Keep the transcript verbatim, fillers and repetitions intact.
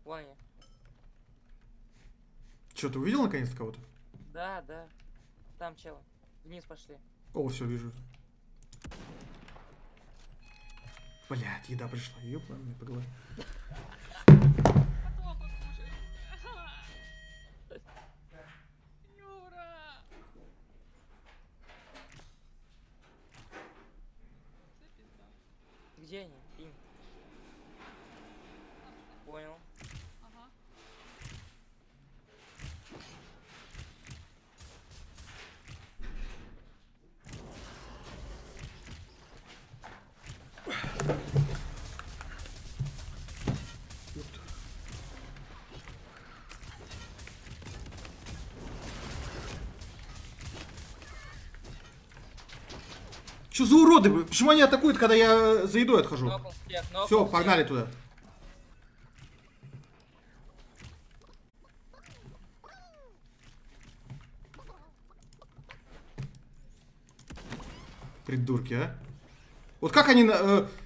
Вон они. Че, ты увидел наконец-то кого-то? Да, да. Там чел. Вниз пошли. О, все, вижу. Блядь, еда пришла. Ёпта, мне по голове. Потом покушаешь. Юра! Все пизда. Где они? Инь. Понял. Ага. Ёпта. Что за уроды? Почему они атакуют, когда я за едой отхожу? Нокнул всех, нокнул Все, всех. погнали туда. Придурки, а? Вот как они... э,